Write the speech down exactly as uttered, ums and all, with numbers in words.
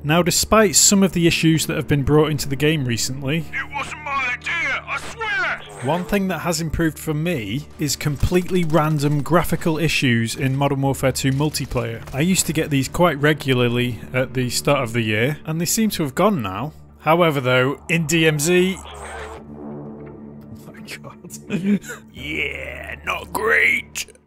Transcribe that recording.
Now, despite some of the issues that have been brought into the game recently, It wasn't my idea, I swear! one thing that has improved for me is completely random graphical issues in Modern Warfare two multiplayer. I used to get these quite regularly at the start of the year, and they seem to have gone now. However though, in D M Z... Oh my god. Yeah, not great!